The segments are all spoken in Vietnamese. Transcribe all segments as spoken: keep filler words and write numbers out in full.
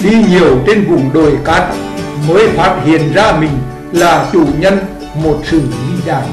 đi nhiều trên vùng đồi cát mới phát hiện ra mình là chủ nhân một sự vĩ đại.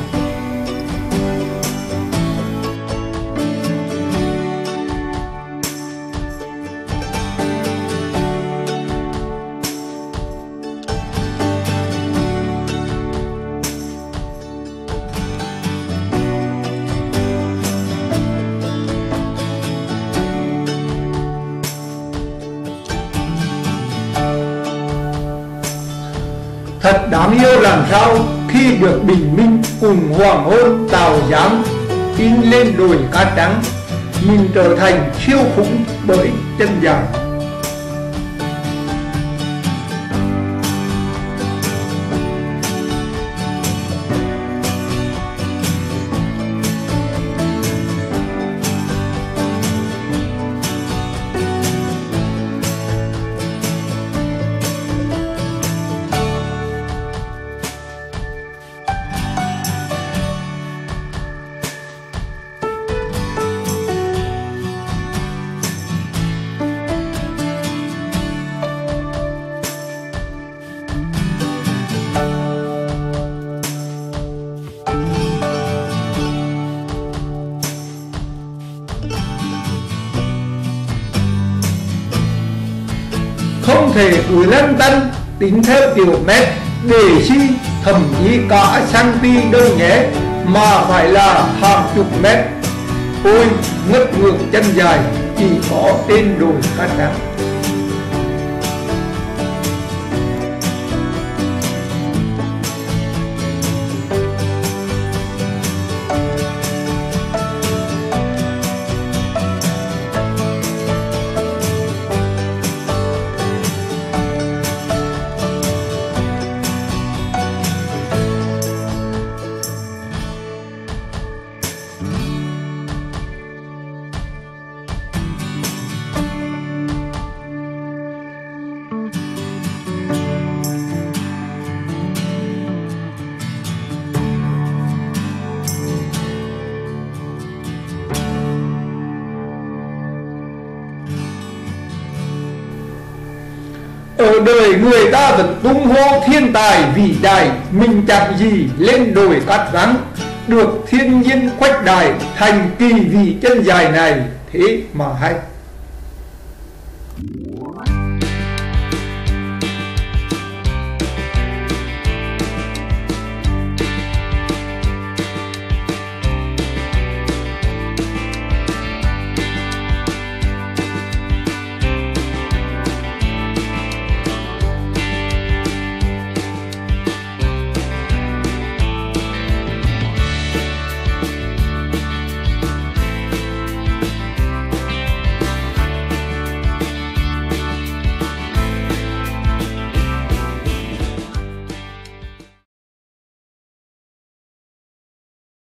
Thật đáng yêu làm sao khi được bình minh cùng hoàng hôn tạo dáng in lên đồi cát trắng, mình trở thành siêu khủng bởi chân dài. Không thể cứ lăn tăn tính theo kiểu mét để chi thậm chí cả cm đâu nhé, mà phải là hàng chục mét. Ôi ngất ngược chân dài chỉ có trên đồi cát trắng. Ở đời người ta vẫn tung hô thiên tài vĩ đại, mình chẳng gì lên đồi cát trắng, được thiên nhiên khuếch đại thành kỳ vị chân dài này, thế mà hay.